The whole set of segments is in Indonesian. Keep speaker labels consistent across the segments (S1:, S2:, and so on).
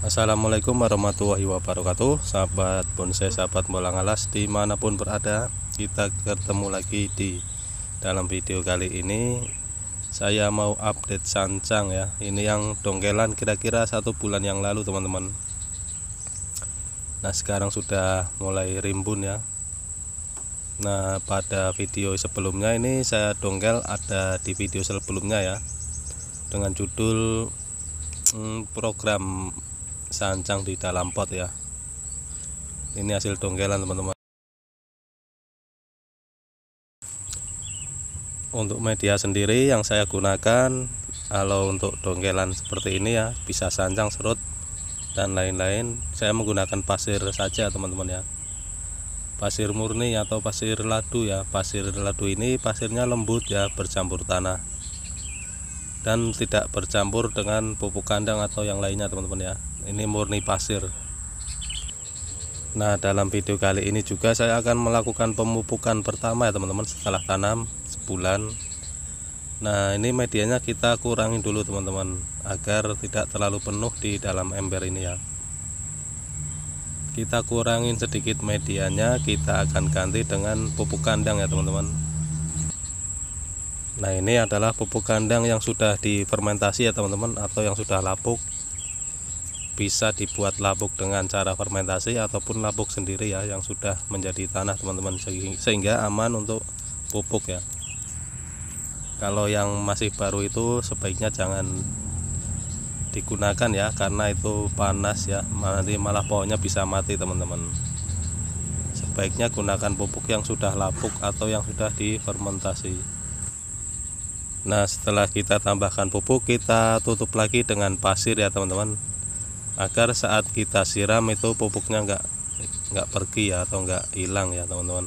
S1: Assalamualaikum warahmatullahi wabarakatuh. Sahabat bonsai, sahabat bolang alas dimanapun berada, kita ketemu lagi di dalam video kali ini. Saya mau update sancang ya. Ini yang dongkelan kira-kira 1 bulan yang lalu teman-teman. Nah sekarang sudah mulai rimbun ya. Nah pada video sebelumnya ini saya dongkel ada di video sebelumnya ya, dengan judul program sancang di dalam pot ya. Ini hasil dongkelan teman-teman. Untuk media sendiri yang saya gunakan, kalau untuk dongkelan seperti ini ya, bisa sancang, serut dan lain-lain, saya menggunakan pasir saja teman-teman ya. Pasir murni atau pasir ladu ya. Pasir ladu ini pasirnya lembut ya, bercampur tanah dan tidak bercampur dengan pupuk kandang atau yang lainnya teman-teman ya. Ini murni pasir. Nah dalam video kali ini juga saya akan melakukan pemupukan pertama ya teman-teman, setelah tanam sebulan. Nah ini medianya kita kurangin dulu teman-teman, agar tidak terlalu penuh di dalam ember ini ya. Kita kurangin sedikit medianya, kita akan ganti dengan pupuk kandang ya teman-teman. Nah ini adalah pupuk kandang yang sudah difermentasi ya teman-teman, atau yang sudah lapuk. Bisa dibuat lapuk dengan cara fermentasi ataupun lapuk sendiri ya, yang sudah menjadi tanah teman-teman, sehingga aman untuk pupuk ya. Kalau yang masih baru itu sebaiknya jangan digunakan ya, karena itu panas ya, nanti malah pohonnya bisa mati teman-teman. Sebaiknya gunakan pupuk yang sudah lapuk atau yang sudah difermentasi. Nah setelah kita tambahkan pupuk, kita tutup lagi dengan pasir ya teman-teman, agar saat kita siram itu pupuknya nggak pergi ya, atau nggak hilang ya teman-teman.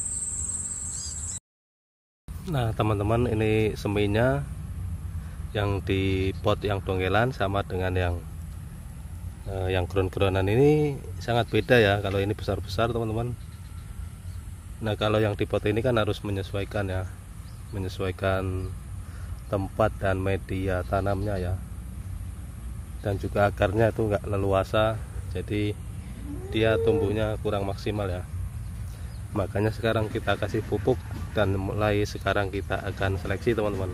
S1: Nah teman-teman, ini seminya yang di pot yang dongkelan sama dengan yang ground-groundan ini sangat beda ya. Kalau ini besar-besar teman-teman. Nah kalau yang di pot ini kan harus menyesuaikan ya, menyesuaikan tempat dan media tanamnya ya, dan juga akarnya itu enggak leluasa, jadi dia tumbuhnya kurang maksimal ya. Makanya sekarang kita kasih pupuk, dan mulai sekarang kita akan seleksi teman-teman.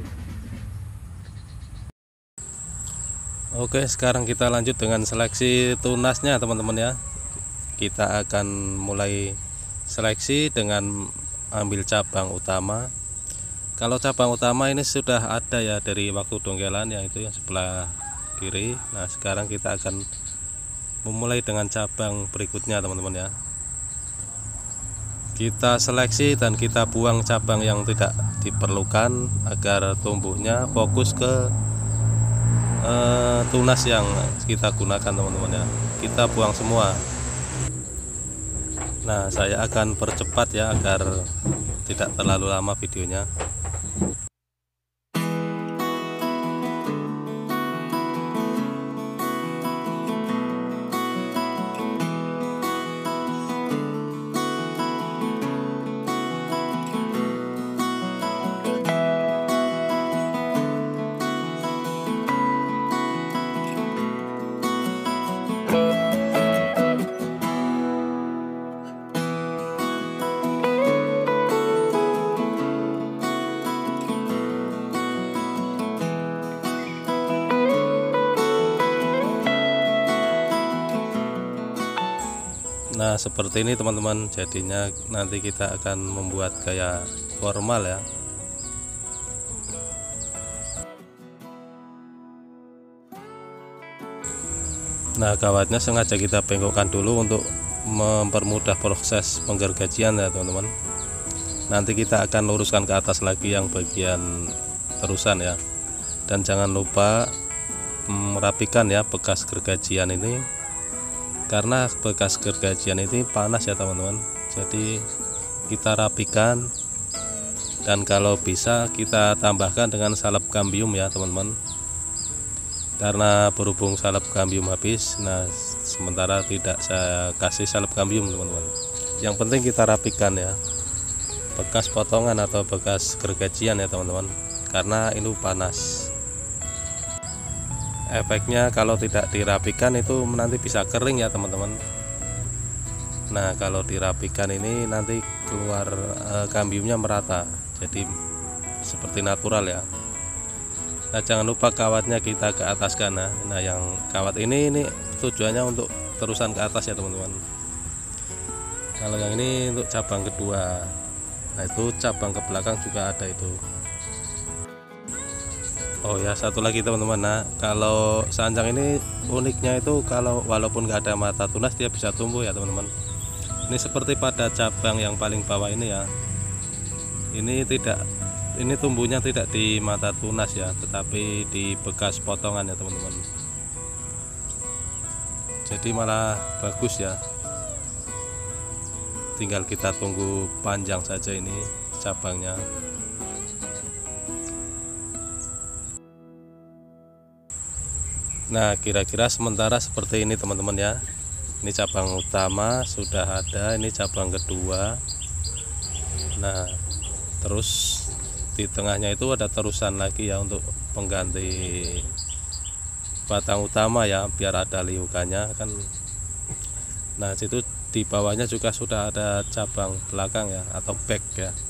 S1: Oke, sekarang kita lanjut dengan seleksi tunasnya teman-teman ya. Kita akan mulai seleksi dengan ambil cabang utama. Kalau cabang utama ini sudah ada ya dari waktu dongkelan, yaitu yang sebelah kiri. Nah sekarang kita akan memulai dengan cabang berikutnya teman-teman ya. Kita seleksi dan kita buang cabang yang tidak diperlukan, agar tumbuhnya fokus ke tunas yang kita gunakan teman-teman ya. Kita buang semua. Nah saya akan percepat ya, agar tidak terlalu lama videonya. Nah seperti ini teman-teman, jadinya nanti kita akan membuat gaya formal ya. Nah kawatnya sengaja kita bengkokkan dulu untuk mempermudah proses penggergajian ya teman-teman. Nanti kita akan luruskan ke atas lagi yang bagian terusan ya. Dan jangan lupa merapikan ya bekas gergajian ini, karena bekas gergajian ini panas ya teman-teman. Jadi kita rapikan, dan kalau bisa kita tambahkan dengan salep kambium ya teman-teman, karena berhubung salep kambium habis. Nah sementara tidak saya kasih salep kambium teman-teman. Yang penting kita rapikan ya bekas potongan atau bekas gergajian ya teman-teman, karena ini panas. efeknya kalau tidak dirapikan itu nanti bisa kering ya teman-teman. Nah kalau dirapikan ini nanti keluar kambiumnya merata, jadi seperti natural ya. Nah jangan lupa kawatnya kita ke ataskan. Nah yang kawat ini tujuannya untuk terusan ke atas ya teman-teman. Kalau yang ini untuk cabang kedua. Nah itu cabang ke belakang juga ada itu. Oh ya satu lagi teman-teman. Nah kalau sanjang ini uniknya itu kalau walaupun nggak ada mata tunas dia bisa tumbuh ya teman-teman. Ini seperti pada cabang yang paling bawah ini ya. Ini tumbuhnya tidak di mata tunas ya, tetapi di bekas potongan ya teman-teman. Jadi malah bagus ya. Tinggal kita tunggu panjang saja ini cabangnya. Nah kira-kira sementara seperti ini teman-teman ya. Ini cabang utama sudah ada, ini cabang kedua. Nah terus di tengahnya itu ada terusan lagi ya untuk pengganti batang utama ya, biar ada liukannya kan. Nah situ di bawahnya juga sudah ada cabang belakang ya, atau back ya.